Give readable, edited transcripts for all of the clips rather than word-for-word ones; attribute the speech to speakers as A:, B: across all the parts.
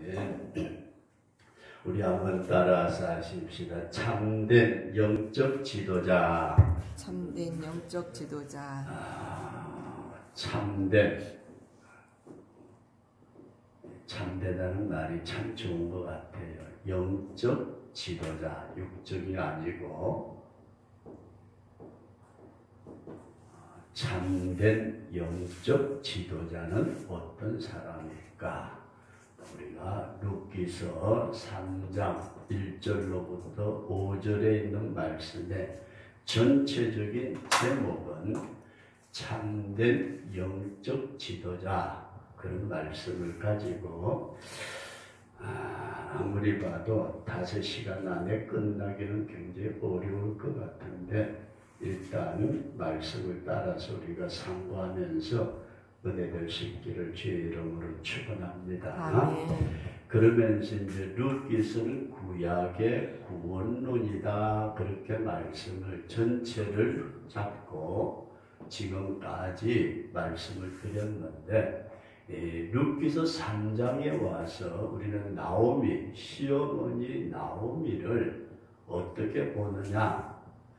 A: 네. 우리 한번 따라서 하십시다. 참된 영적 지도자.
B: 참된 영적 지도자.
A: 참되다는 말이 참 좋은 것 같아요. 영적 지도자, 육적이 아니고 참된 영적 지도자는 어떤 사람일까? 우리가 룻기서 3장 1절로부터 5절에 있는 말씀의 전체적인 제목은 참된 영적 지도자, 그런 말씀을 가지고 아무리 봐도 5시간 안에 끝나기는 굉장히 어려울 것 같은데, 일단 말씀을 따라서 우리가 상고하면서 은혜 될 수 있기를 주의 이름으로 축원합니다.
B: 아멘.
A: 그러면서 이제 룻기서는 구약의 구원론이다, 그렇게 말씀을 전체를 잡고 지금까지 말씀을 드렸는데, 룻기서 3장에 와서 우리는 나오미, 시어머니 나오미를 어떻게 보느냐?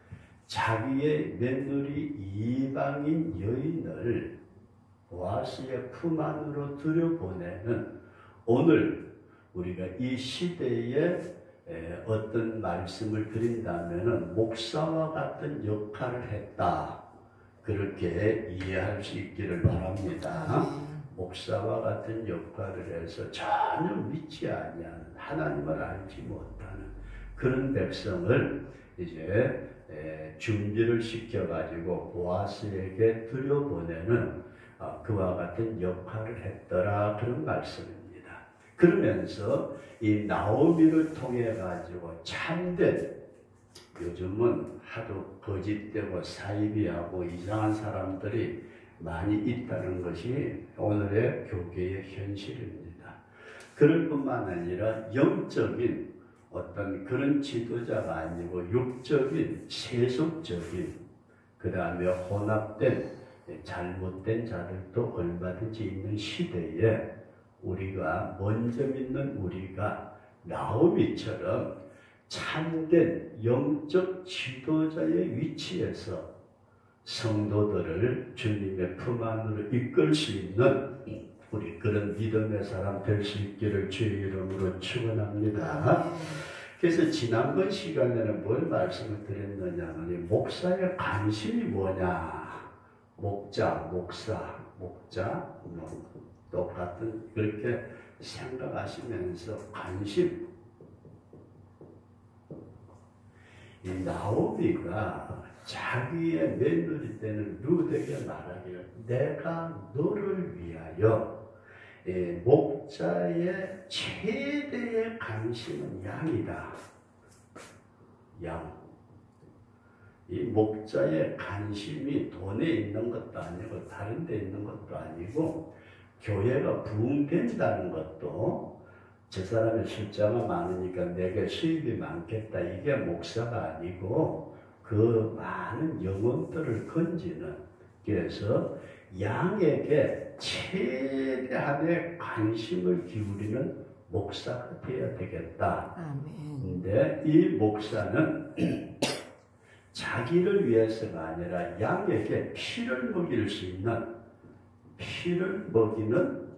A: 자기의 며느리 이방인 여인을 보아스의 품 안으로 들여보내는, 오늘 우리가 이 시대에 어떤 말씀을 드린다면 목사와 같은 역할을 했다, 그렇게 이해할 수 있기를 바랍니다. 목사와 같은 역할을 해서 전혀 믿지 아니하는, 하나님을 알지 못하는 그런 백성을 이제 준비를 시켜가지고 보아스에게 들여보내는 그와 같은 역할을 했더라, 그런 말씀입니다. 그러면서 이 나오미를 통해 가지고 참된, 요즘은 하도 거짓되고 사이비하고 이상한 사람들이 많이 있다는 것이 오늘의 교계의 현실입니다. 그럴 뿐만 아니라 영적인 어떤 그런 지도자가 아니고 육적인, 세속적인, 그 다음에 혼합된, 잘못된 자들도 얼마든지 있는 시대에 우리가 먼저 믿는 우리가 나오미처럼 참된 영적 지도자의 위치에서 성도들을 주님의 품 안으로 이끌 수 있는 우리 그런 믿음의 사람 될 수 있기를 주의 이름으로 축원합니다. 그래서 지난번 시간에는 뭘 말씀을 드렸느냐 하면, 목사의 관심이 뭐냐? 목자, 똑같은 그렇게 생각하시면서 관심. 이 나오미가 자기의 며느리 때는 룻에게 말하기를, 내가 너를 위하여 목자의 최대의 관심은 양이다. 양. 이 목자의 관심이 돈에 있는 것도 아니고 다른 데 있는 것도 아니고, 교회가 부흥된다는 것도 저 사람의 숫자가 많으니까 내게 수입이 많겠다, 이게 목사가 아니고 그 많은 영혼들을 건지는, 그래서 양에게 최대한의 관심을 기울이는 목사가 되어야 되겠다. 근데 이 목사는 자기를 위해서가 아니라 양에게 피를 먹일 수 있는, 피를 먹이는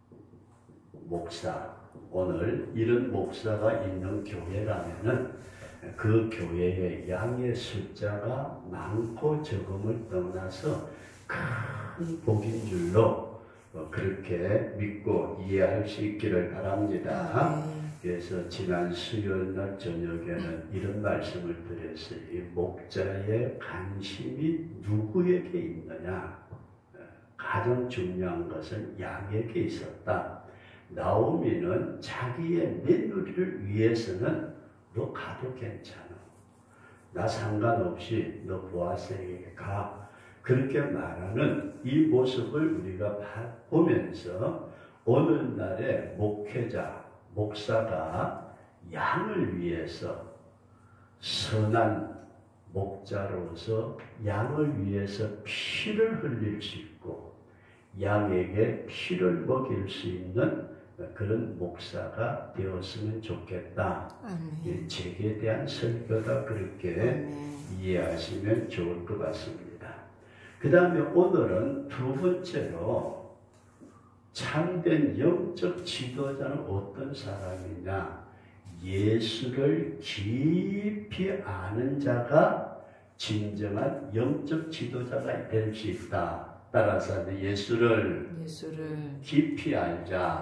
A: 목사. 오늘 이런 목사가 있는 교회라면은 그 교회의 양의 숫자가 많고 적음을 떠나서 큰 복인 줄로 그렇게 믿고 이해할 수 있기를 바랍니다. 그래서 지난 수요일 날 저녁에는 이런 말씀을 드렸어요. 이 목자의 관심이 누구에게 있느냐? 가장 중요한 것은 양에게 있었다. 나오미는 자기의 며느리를 위해서는 너 가도 괜찮아, 나 상관없이 너 보아스에게 가, 그렇게 말하는 이 모습을 우리가 보면서 오늘날의 목회자, 목사가 양을 위해서, 선한 목자로서 양을 위해서 피를 흘릴 수 있고 양에게 피를 먹일 수 있는 그런 목사가 되었으면 좋겠다.
B: 아멘.
A: 책에 대한 설교다 그렇게
B: 아멘.
A: 이해하시면 좋을 것 같습니다. 그 다음에 오늘은 두 번째로 참된 영적 지도자는 어떤 사람이냐? 예수를 깊이 아는 자가 진정한 영적 지도자가 될 수 있다. 따라서 예수를 깊이 알자.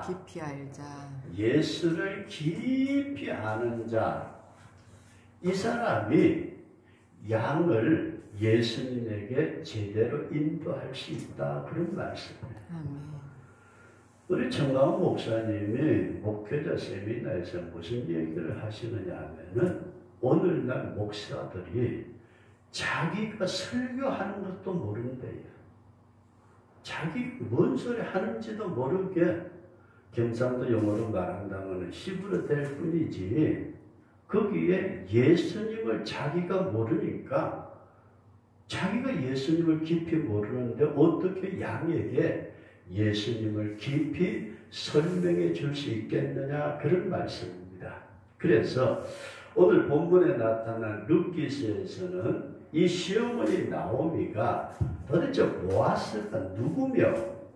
A: 예수를 깊이 아는 자. 이 사람이 양을 예수님에게 제대로 인도할 수 있다. 그런 말씀이에요.
B: 아멘.
A: 우리 정강훈 목사님이 목회자 세미나에서 무슨 얘기를 하시느냐 하면은 오늘날 목사들이 자기가 설교하는 것도 모른대요. 자기 뭔 소리 하는지도 모르게 경상도 용어로 말한다면 시부로 될 뿐이지 거기에 예수님을 자기가 모르니까 자기가 예수님을 깊이 모르는데 어떻게 양에게 예수님을 깊이 설명해 줄 수 있겠느냐 그런 말씀입니다. 그래서 오늘 본문에 나타난 룻기서에서는 이 시어머니 나오미가 도대체 보아스가 누구며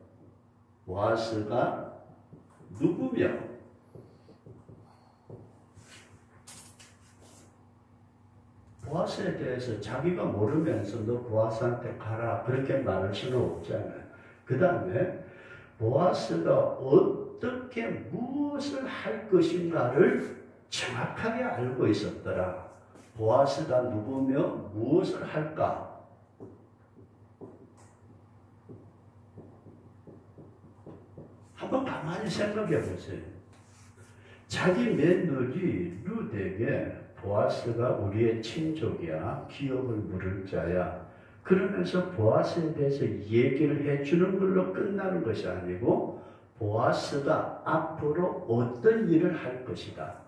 A: 보아스에 대해서 자기가 모르면서 너 보아스한테 가라 그렇게 말할 수는 없잖아요. 그 다음에 보아스가 어떻게 무엇을 할 것인가를 정확하게 알고 있었더라. 보아스가 누구며 무엇을 할까? 한번 가만히 생각해 보세요. 자기 며느리 룻에게 보아스가 우리의 친족이야, 기업을 물을 자야. 그러면서 보아스에 대해서 얘기를 해주는 걸로 끝나는 것이 아니고 보아스가 앞으로 어떤 일을 할 것이다.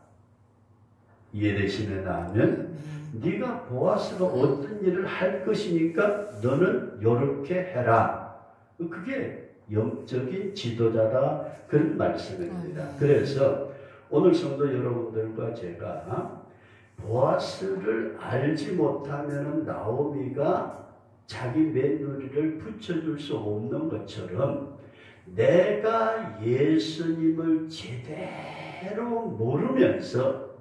A: 이해되시느냐 하면 네가 보아스가 어떤 일을 할 것이니까 너는 이렇게 해라. 그게 영적인 지도자다 그런 말씀입니다. 그래서 오늘 성도 여러분들과 제가 보아스를 알지 못하면 나오미가 자기 며느리를 붙여줄 수 없는 것처럼 내가 예수님을 제대로 모르면서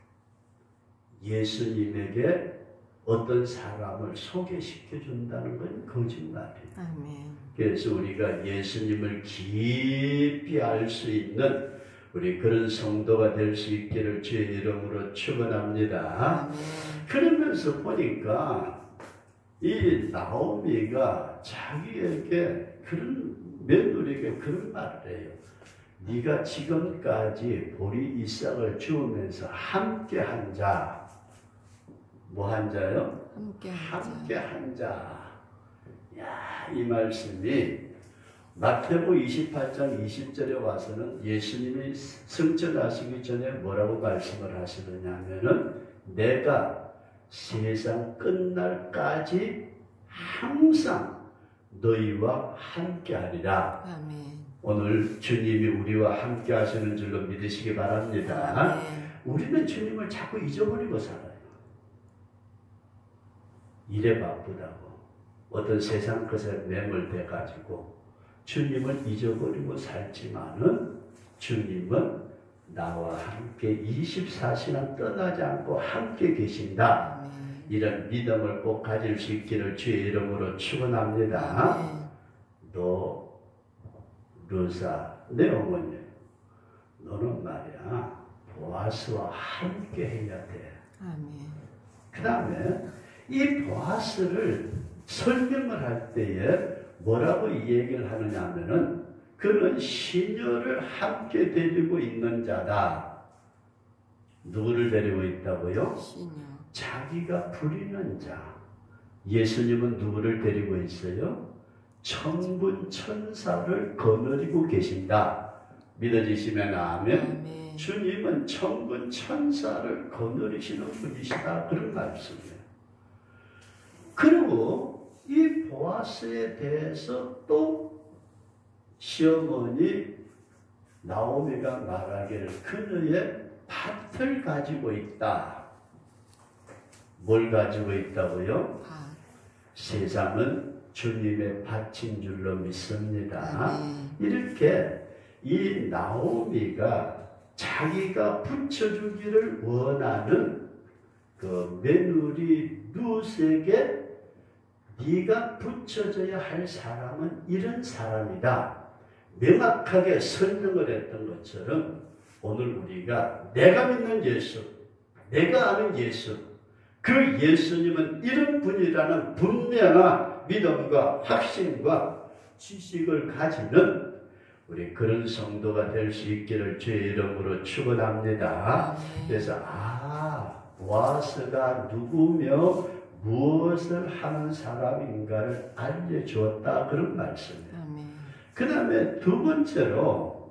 A: 예수님에게 어떤 사람을 소개시켜 준다는 건 거짓말이에요.
B: 아멘.
A: 그래서 우리가 예수님을 깊이 알 수 있는 우리 그런 성도가 될 수 있기를 주의 이름으로 축원합니다.
B: 아멘.
A: 그러면서 보니까 이 나오미가 자기에게 그런 며느리에게 그런 말을 해요. 네가 지금까지 보리 이삭을 주우면서 함께 한 자. 뭐 한 자요? 함께 한 자. 야, 이 말씀이 마태복 28장 20절에 와서는 예수님이 승천하시기 전에 뭐라고 말씀을 하시느냐 하면은 내가 세상 끝날까지 항상 너희와 함께 하리라.
B: 아멘.
A: 오늘 주님이 우리와 함께 하시는 줄로 믿으시기 바랍니다.
B: 아멘.
A: 우리는 주님을 자꾸 잊어버리고 살아요. 일에 바쁘다고 어떤 세상 것에 매몰돼 가지고 주님을 잊어버리고 살지만은 주님은 나와 함께 24시간 떠나지 않고 함께 계신다.
B: 아멘.
A: 이런 믿음을 꼭 가질 수 있기를 주의 이름으로 축원합니다.
B: 아멘.
A: 너 루사 내 어머니 너는 말이야 보아스와 함께 해야 돼.
B: 아멘.
A: 그 다음에 이 보아스를 설명을 할 때에 뭐라고 이 얘기를 하느냐 하면은 그는 시녀를 함께 데리고 있는 자다. 누구를 데리고 있다고요?
B: 시녀.
A: 자기가 부리는 자. 예수님은 누구를 데리고 있어요? 천군 천사를 거느리고 계신다. 믿어지시면 아멘.
B: 아멘.
A: 주님은 천군 천사를 거느리시는 분이시다. 그런 말씀이에요. 그리고 이 보아스에 대해서 또 시어머니 나오미가 말하기를 그녀의 밭을 가지고 있다. 뭘 가지고 있다고요? 세상은 주님의 밭인 줄로 믿습니다. 이렇게 이 나오미가 자기가 붙여주기를 원하는 그 며느리 룻에게 네가 붙여줘야 할 사람은 이런 사람이다. 명확하게 설명을 했던 것처럼 오늘 우리가 내가 믿는 예수, 내가 아는 예수, 그 예수님은 이런 분이라는 분명한 믿음과 확신과 지식을 가지는 우리 그런 성도가 될 수 있기를 주의 이름으로 축원합니다. 그래서 보아스가 누구며 무엇을 하는 사람인가를 알려주었다 그런 말씀이에요. 그 다음에 두 번째로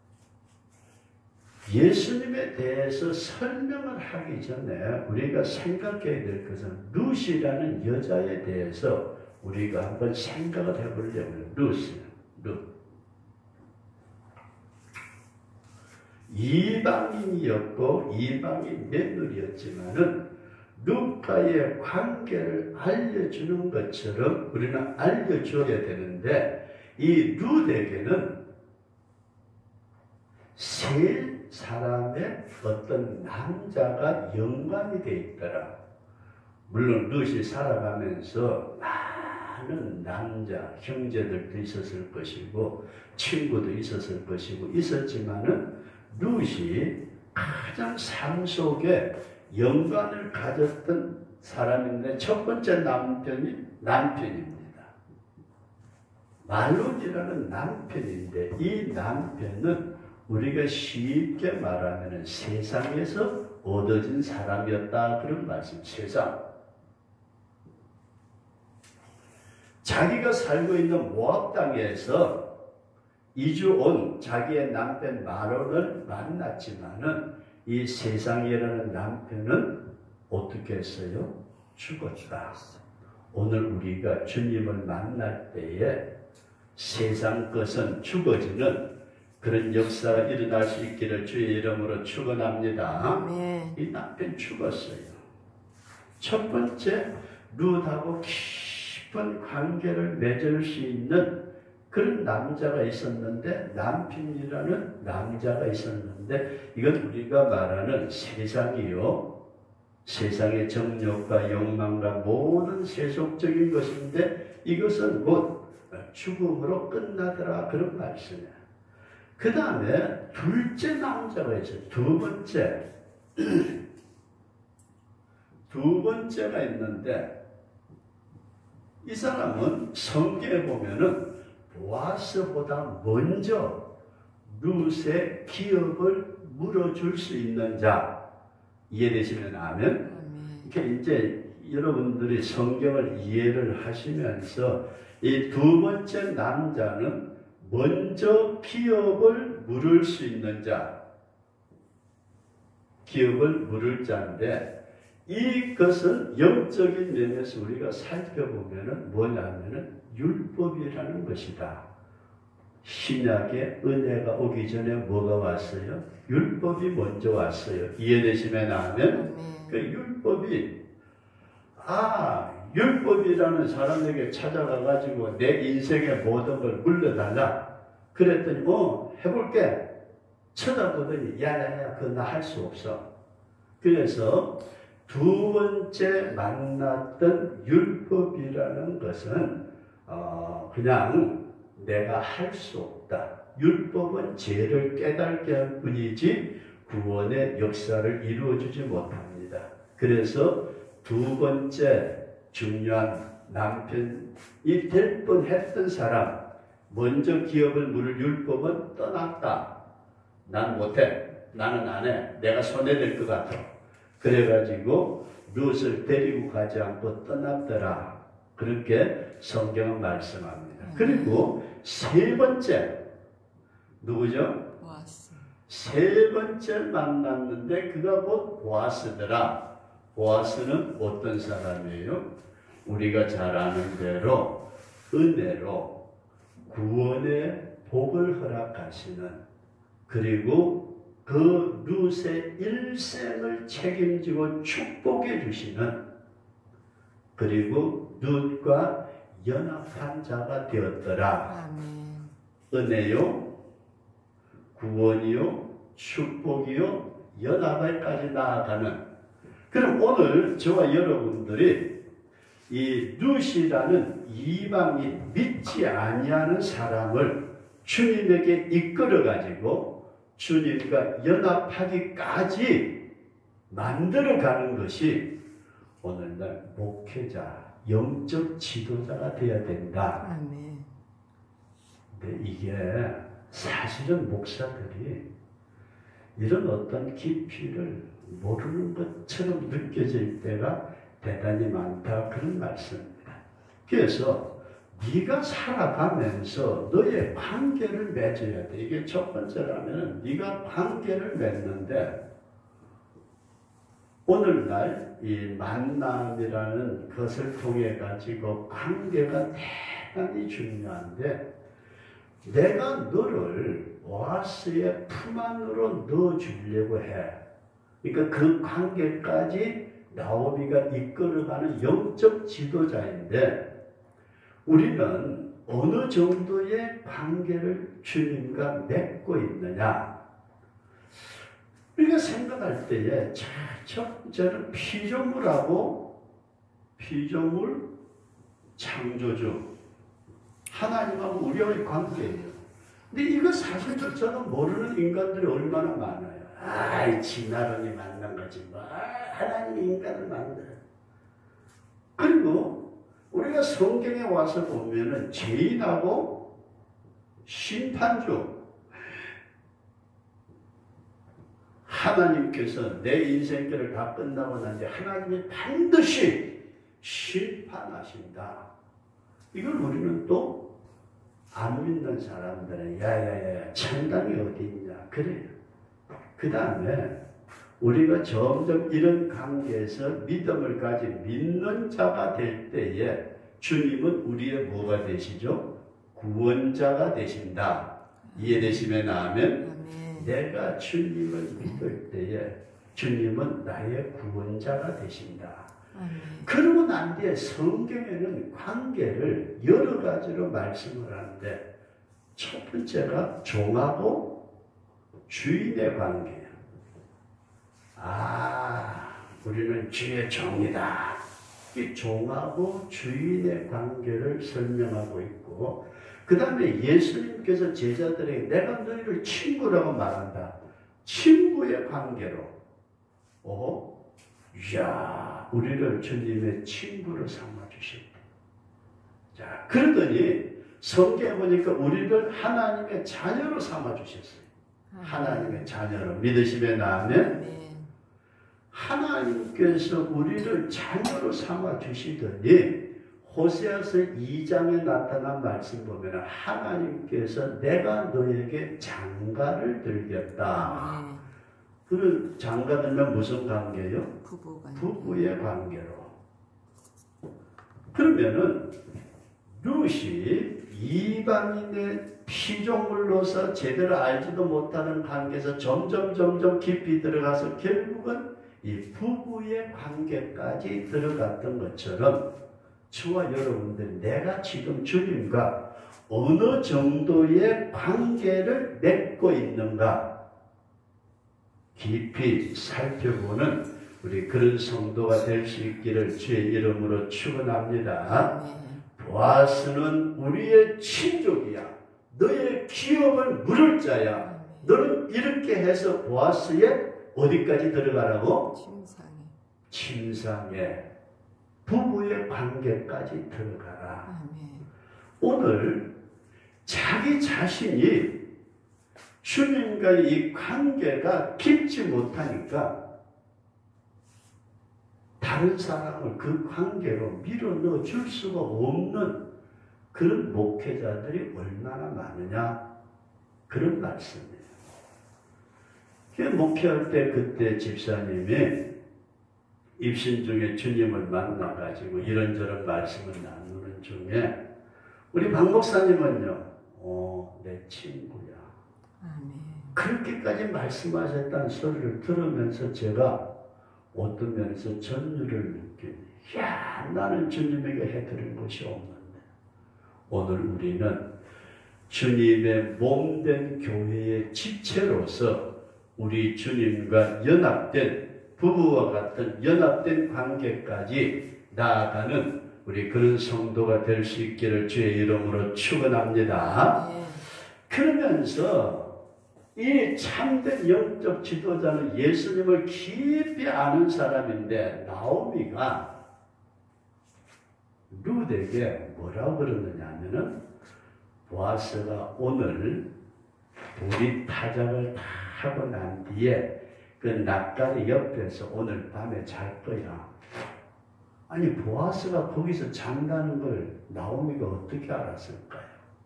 A: 예수님에 대해서 설명을 하기 전에 우리가 생각해야 될 것은 룻이라는 여자에 대해서 우리가 한번 생각을 해보려고요. 룻. 이방인이었고 이방인 며느리였지만은 룻과의 관계를 알려주는 것처럼 우리는 알려줘야 되는데 이 룻에게는 세 사람의 어떤 남자가 연관이 되어 있더라. 물론 룻이 살아가면서 많은 남자 형제들도 있었을 것이고 친구도 있었을 것이고 있었지만은 룻이 가장 삶 속에 연관을 가졌던 사람인데 첫 번째 남편입니다. 말론이라는 남편인데 이 남편은 우리가 쉽게 말하면 세상에서 얻어진 사람이었다 그런 말씀. 세상. 자기가 살고 있는 모압 땅에서 이주 온 자기의 남편 말론을 만났지만은 이 세상이라는 남편은 어떻게 했어요? 죽었다. 오늘 우리가 주님을 만날 때에 세상 것은 죽어지는 그런 역사가 일어날 수 있기를 주의 이름으로 축원합니다. 이 남편 죽었어요. 첫 번째 룻하고 깊은 관계를 맺을 수 있는 그런 남자가 있었는데 남편이라는 남자가 있었는데 이건 우리가 말하는 세상이요. 세상의 정욕과 욕망과 모든 세속적인 것인데 이것은 곧 죽음으로 끝나더라 그런 말씀이에요. 그 다음에 둘째 남자가 있어요. 두 번째가 있는데 이 사람은 성경에 보면은 보아스보다 먼저 룻의 기업을 물어줄 수 있는 자. 이해되시면 아멘? 이렇게 이제 여러분들이 성경을 이해를 하시면서 이 두 번째 남자는 먼저 기업을 물을 수 있는 자. 기업을 물을 자인데 이것은 영적인 면에서 우리가 살펴보면은 뭐냐면은 율법이라는 것이다. 신약의 은혜가 오기 전에 뭐가 왔어요? 율법이 먼저 왔어요. 이해되시면 아멘? 그 율법이 율법이라는 사람에게 찾아가가지고 내 인생의 모든 걸 물려달라. 그랬더니 해볼게. 쳐다보더니 야야야 그거 나 할 수 없어. 그래서 두 번째 만났던 율법이라는 것은 그냥 내가 할 수 없다. 율법은 죄를 깨닫게 할 뿐이지 구원의 역사를 이루어주지 못합니다. 그래서 두 번째 중요한 남편이 될 뻔했던 사람, 먼저 기업을 물을 율법은 떠났다. 난 못해. 나는 안 해. 내가 손해될 것 같아. 그래가지고 룻을 데리고 가지 않고 떠났더라. 그렇게 성경은 말씀합니다. 그리고 세 번째 누구죠? 보아스. 세 번째 만났는데 그가 곧 보아스더라. 보아스는 어떤 사람이에요? 우리가 잘 아는 대로 은혜로 구원의 복을 허락하시는 그리고 그 룻의 일생을 책임지고 축복해 주시는, 그리고 룻과 연합한 자가 되었더라.
B: 아멘.
A: 은혜요, 구원이요, 축복이요, 연합에까지 나아가는. 그럼 오늘 저와 여러분들이 이 룻이라는 이방인, 믿지 아니하는 사람을 주님에게 이끌어 가지고 주님과 연합하기까지 만들어가는 것이 오늘날 목회자, 영적 지도자가 되어야 된다.
B: 아멘.
A: 근데 이게 사실은 목사들이 이런 어떤 깊이를 모르는 것처럼 느껴질 때가 대단히 많다, 그런 말씀입니다. 그래서 네가 살아가면서 너의 관계를 맺어야 돼. 이게 첫 번째라면 네가 관계를 맺는데, 오늘날 이 만남이라는 것을 통해 가지고 관계가 대단히 중요한데, 내가 너를 보아스의 품 안으로 넣어주려고 해. 그러니까 그 관계까지 나오미가 이끌어가는 영적 지도자인데, 우리는 어느 정도의 관계를 주님과 맺고 있느냐. 우리가 생각할 때에 첫 번째는 피조물하고 피조물 창조주 하나님하고 우리와의 관계예요. 근데 이거 사실 저는 모르는 인간들이 얼마나 많아요. 아이, 진화론이 만난 거지 뭐. 하나님이 인간을 만들어요. 그리고 우리가 성경에 와서 보면은 죄인하고 심판주, 하나님께서 내 인생길을 다 끝나고 난 뒤에 하나님이 반드시 심판하신다. 이걸 우리는 또 안 믿는 사람들은 야야야, 천당이 어디 있냐 그래요. 그 다음에 우리가 점점 이런 관계에서 믿음을 가진 믿는 자가 될 때에 주님은 우리의 뭐가 되시죠? 구원자가 되신다. 이해되시면 아멘. 내가 주님을 믿을 때에 주님은 나의 구원자가 되신다. 그러고 난 뒤에 성경에는 관계를 여러 가지로 말씀을 하는데, 첫 번째가 종하고 주인의 관계예요. 우리는 주의 종이다. 이 종하고 주인의 관계를 설명하고 있고, 그 다음에 예수님께서 제자들에게 내가 너희를 친구라고 말한다. 친구의 관계로. 이야, 우리를 주님의 친구로 삼아주셨다. 자, 그러더니 성경에 보니까 우리를 하나님의 자녀로 삼아주셨어요. 하나님의 자녀로. 믿으시면 아멘. 하나님께서 우리를 자녀로 삼아주시더니 호세아서 2장에 나타난 말씀 보면 하나님께서 내가 너에게 장가를 들겠다. 그 장가 들면 무슨 관계요? 부부의 관계로. 그러면은 룻이 이방인의 피조물로서 제대로 알지도 못하는 관계에서 점점 깊이 들어가서 결국은 이 부부의 관계까지 들어갔던 것처럼 저와 여러분들, 내가 지금 주님과 어느 정도의 관계를 맺고 있는가 깊이 살펴보는 우리 그런 성도가 될 수 있기를 주의 이름으로 축원합니다. 보아스는 우리의 친족이야. 너의 기업을 물을 자야. 너는 이렇게 해서 보아스의 어디까지 들어가라고? 침상에 부부의 관계까지 들어가라. 오늘 자기 자신이 주님과의 이 관계가 깊지 못하니까 다른 사람을 그 관계로 밀어넣어 줄 수가 없는 그런 목회자들이 얼마나 많으냐, 그런 말씀이에요. 목회할 때 그때 집사님이 입신 중에 주님을 만나가지고 이런저런 말씀을 나누는 중에 우리 박 목사님은요, 내 친구야. 그렇게까지 말씀하셨다는 소리를 들으면서 제가 어떤 면에서 전율을 느낍니다. 야, 나는 주님에게 해드린 것이 없는데. 오늘 우리는 주님의 몸된 교회의 지체로서 우리 주님과 연합된 부부와 같은 연합된 관계까지 나아가는 우리 그런 성도가 될 수 있기를 주의 이름으로 축원합니다. 그러면서 이 참된 영적 지도자는 예수님을 깊이 아는 사람인데 나오미가 룻에게 뭐라고 그러느냐 하면은 보아스가 오늘 보리 타작을 다 하고 난 뒤에 그 낫가리 옆에서 오늘 밤에 잘 거야. 아니 보아스가 거기서 잔다는 걸 나오미가 어떻게 알았을까요?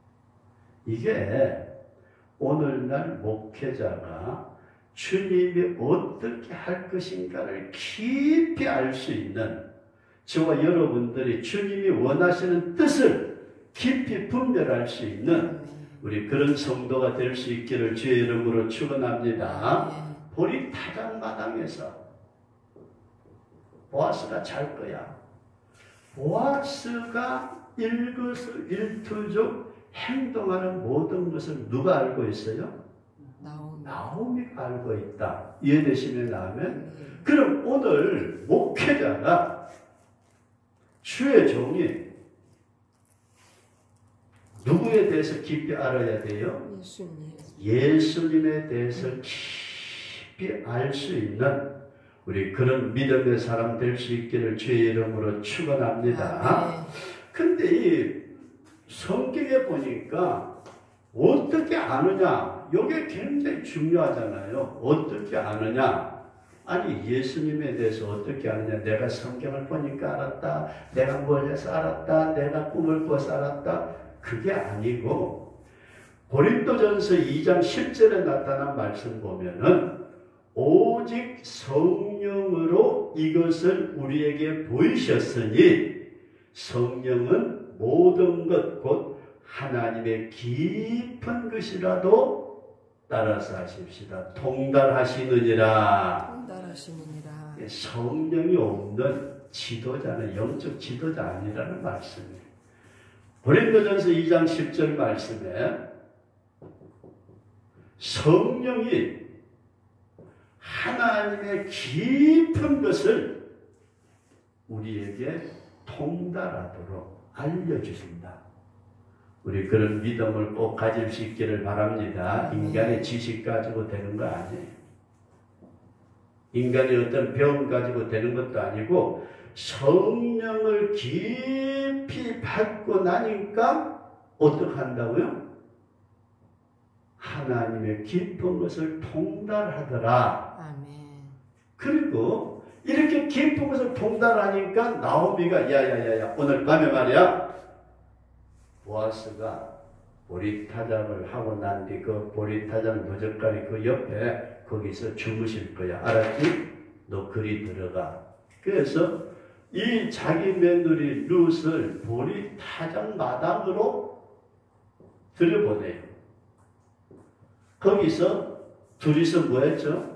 A: 이게 오늘날 목회자가 주님이 어떻게 할 것인가를 깊이 알 수 있는 저와 여러분들이 주님이 원하시는 뜻을 깊이 분별할 수 있는 우리 그런 성도가 될 수 있기를 주의 이름으로 축원합니다. 보리 타작마당에서 보아스가 잘 거야. 보아스가 일거수일투족 행동하는 모든 것을 누가 알고 있어요? 나오미가 알고 있다. 이해되시면 아멘? 그럼 오늘 목회자가 주의 종이 누구에 대해서 깊이 알아야 돼요? 예수님에 대해서 깊이 알 수 있는 우리 그런 믿음의 사람 될 수 있기를 주의 이름으로 축원합니다. 근데 이 성경에 보니까 어떻게 아느냐? 이게 굉장히 중요하잖아요. 어떻게 아느냐? 아니 예수님에 대해서 어떻게 아느냐? 내가 성경을 보니까 알았다. 내가 뭘 해서 알았다. 내가 꿈을 꿔서 알았다. 그게 아니고 고린도전서 2장 10절에 나타난 말씀 보면은 오직 성령으로 이것을 우리에게 보이셨으니 성령은 모든 것 곧 하나님의 깊은 것이라도 따라서 하십시다. 통달하시느니라. 성령이 없는 지도자는 영적 지도자 아니라는 말씀이에요. 고린도전서 2장 10절 말씀에 성령이 하나님의 깊은 것을 우리에게 통달하도록 알려주신다. 우리 그런 믿음을 꼭 가질 수 있기를 바랍니다. 인간의 지식 가지고 되는 거 아니에요. 인간이 어떤 병 가지고 되는 것도 아니고 성령을 깊이 받고 나니까 어떻게 한다고요? 하나님의 깊은 것을 통달하더라. 아멘. 그리고 이렇게 깊은 것을 통달하니까 나오미가 야야야야 오늘 밤에 말이야 보아스가 보리타작을 하고 난 뒤 그 보리타작 누적가리 그 옆에 거기서 주무실 거야. 알았지? 너 그리 들어가. 그래서 이 자기 며느리 룻을 보리타작 마당으로 들여보내요. 거기서 둘이서 뭐 했죠?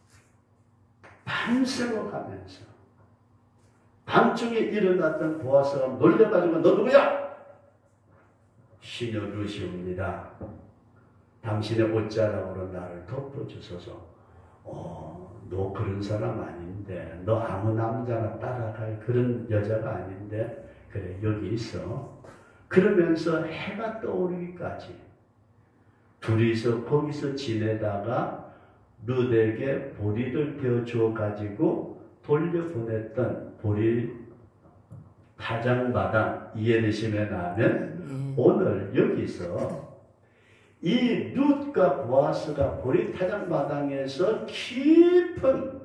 A: 밤새워 가면서 밤중에 일어났던 보아스가 놀려가지고 너 누구야? 시녀 룻이옵니다. 당신의 옷자락으로 나를 덮어주소서. 너 그런 사람 아닌데 너 아무 남자나 따라갈 그런 여자가 아닌데 그래 여기 있어. 그러면서 해가 떠오르기까지 둘이서 거기서 지내다가 룻에게 보리를 되어주어 가지고 돌려보냈던 보리 타작마당 이해되시면 하면 오늘 여기서 이 룻과 보아스가 보리 타작마당에서 깊은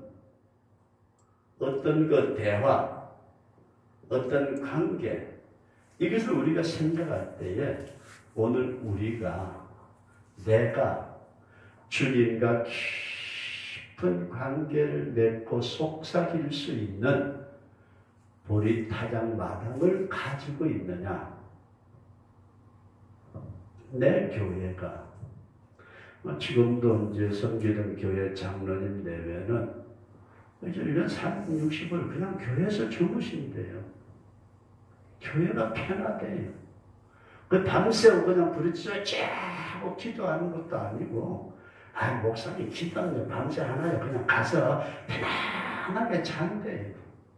A: 어떤 그 대화, 어떤 관계 이것을 우리가 생각할 때에 오늘 우리가 내가 주님과 깊은 관계를 맺고 속삭일 수 있는 보리 타작마당을 가지고 있느냐? 내 교회가 지금도 이제 섬기는 교회 장로님 내외는 이제 1년 360을 그냥 교회에서 주무신대요. 교회가 편하대요. 그 밤새고 그냥 부르짖어 쫙 기도하는 것도 아니고, 목사님 기도하면 밤새 하나요. 그냥 가서 편안하게 잔대요.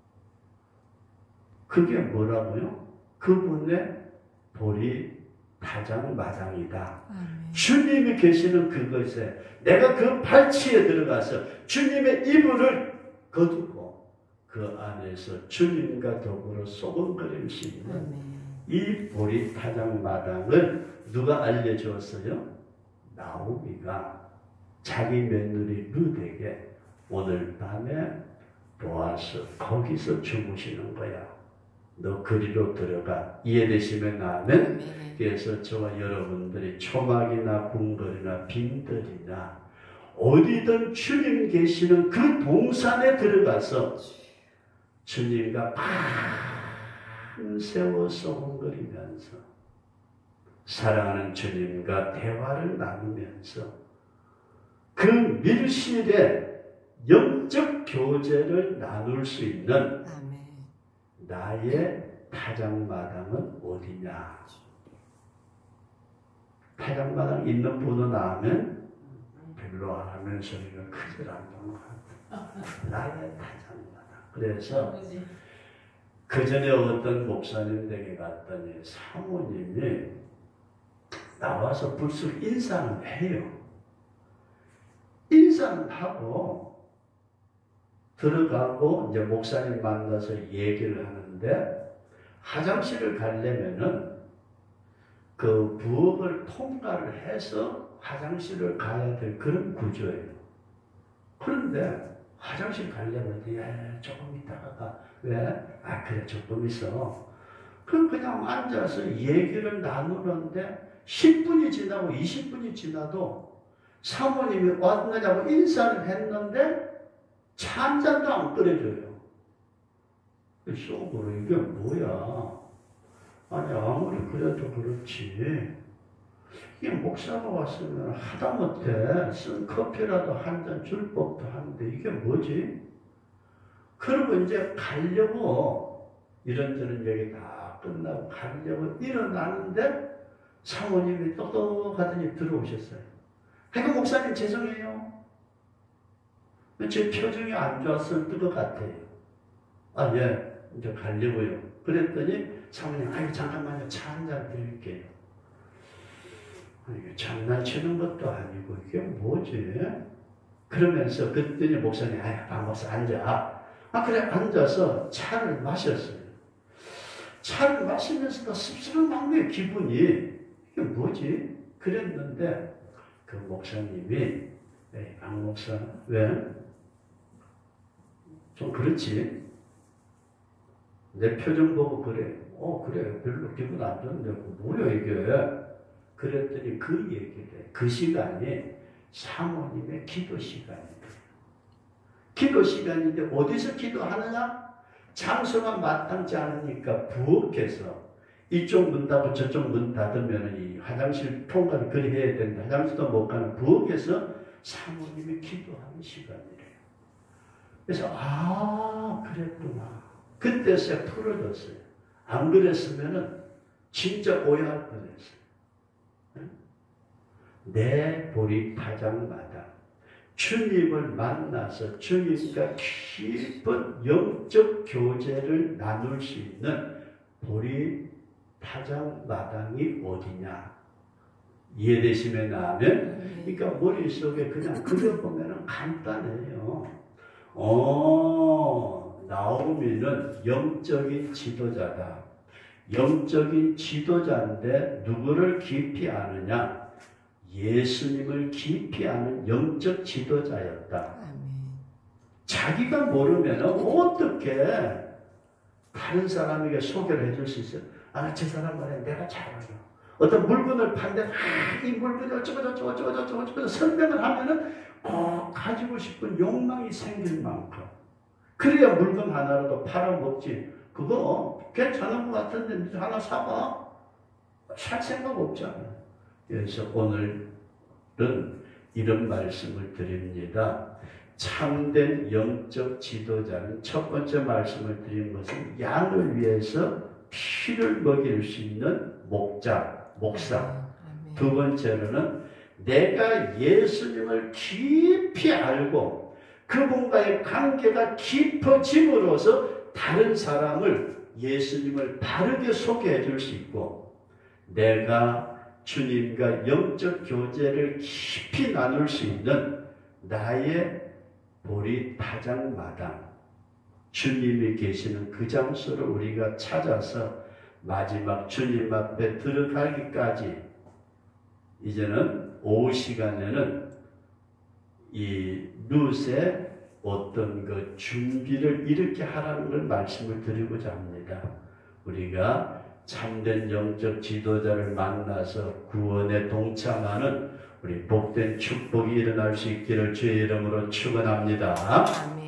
A: 그게 뭐라고요? 그분의 볼이 타장마당이다. 주님이 계시는 그것에 내가 그 발치에 들어가서 주님의 이불을 거두고 그 안에서 주님과 더불어 소금거릴 수 있는 이 보리 타작마당을 누가 알려주었어요? 나오미가 자기 며느리 룻에게 오늘 밤에 보아서 거기서 주무시는 거야. 너 그리로 들어가. 이해되시면 아멘. 그래서 저와 여러분들이 초막이나 궁궐이나 빈들이나 어디든 주님 계시는 그 동산에 들어가서 주님과 밤새워 소곤거리면서 사랑하는 주님과 대화를 나누면서 그 밀실에 영적 교제를 나눌 수 있는 나의 타작마당은 어디냐? 타작마당 있는 분은 아멘. 별로 안 하면 소리가 크질 않는 것 같아. 나의 타작마당. 그래서 그 전에 어떤 목사님 댁에 갔더니 사모님이 나와서 불쑥 인사는 해요. 인사는 하고 들어가고 이제 목사님 만나서 얘기를 하는데 화장실을 가려면은 그 부엌을 통과를 해서 화장실을 가야 될 그런 구조예요. 그런데 화장실 가려면 조금 있다가 가. 왜? 그래 조금 있어. 그럼 그냥 앉아서 얘기를 나누는데 10분이 지나고 20분이 지나도 사모님이 왔느냐고 인사를 했는데 차 한 잔도 안 끓여줘요. 속으로 이게 뭐야? 아무리 그래도 그렇지. 이게 목사가 왔으면 하다못해 쓴 커피라도 한 잔 줄 법도 한데 이게 뭐지? 그러고 이제 가려고 이런저런 얘기 다 끝나고 가려고 일어나는데 사모님이 똑똑하더니 들어오셨어요. 목사님 죄송해요. 제 표정이 안 좋았을 것 같아요. 예, 이제 가려고요. 그랬더니 사모님, 잠깐만요. 차 한 잔 드릴게요. 이게 장난치는 것도 아니고 이게 뭐지? 그러면서 그랬더니 목사님, 박 목사 앉아. 그래 앉아서 차를 마셨어요. 차를 마시면서도 씁쓸한 거예요, 기분이. 이게 뭐지? 그랬는데 그 목사님이 박 목사 왜? 좀 그렇지? 내 표정 보고 그래. 그래. 별로 기분 안 좋은데 뭐야 이게? 그랬더니 그 얘기를 해. 그 시간이 사모님의 기도 시간이에요. 기도 시간인데 어디서 기도하느냐? 장소가 마땅치 않으니까 부엌에서 이쪽 문 닫고 저쪽 문 닫으면 이 화장실 통과를 그리 해야 되는데 화장실도 못 가는 부엌에서 사모님이 기도하는 시간이래요. 그래서 그랬구나. 그때서야 풀어졌어요. 안 그랬으면은 진짜 오해할 뻔했어요. 내 보리 타작마다 주님을 만나서 주님과 깊은 영적 교제를 나눌 수 있는 보리 타작마당이 어디냐? 이해되시면 아멘? 그러니까 머릿속에 그냥 그려보면 간단해요. 나오미는 영적인 지도자다. 영적인 지도자인데 누구를 깊이 아느냐? 예수님을 깊이 아는 영적 지도자였다. 자기가 모르면 어떻게 다른 사람에게 소개를 해줄 수 있어요? 저 사람 말에 내가 잘 알아. 어떤 물건을 파는데 이 물건이 어쩌고 설명을 하면은 꼭 가지고 싶은 욕망이 생길 만큼 그래야 물건 하나라도 팔아먹지. 그거 괜찮은 것 같은데 하나 사봐. 살 생각 없잖아. 그래서 오늘은 이런 말씀을 드립니다. 참된 영적 지도자는 첫 번째 말씀을 드린 것은 양을 위해서 피를 먹일 수 있는 목사. 두 번째로는 내가 예수님을 깊이 알고 그분과의 관계가 깊어짐으로써 다른 사람을 예수님을 바르게 소개해 줄 수 있고, 내가 주님과 영적 교제를 깊이 나눌 수 있는 나의 보리타장마당, 주님이 계시는 그 장소를 우리가 찾아서 마지막 주님 앞에 들어가기까지, 이제는 오후 시간에는 이 룻의 어떤 그 준비를 이렇게 하라는 걸 말씀을 드리고자 합니다. 우리가 참된 영적 지도자를 만나서 구원에 동참하는 우리 복된 축복이 일어날 수 있기를 주의 이름으로 축원합니다.
B: 아멘.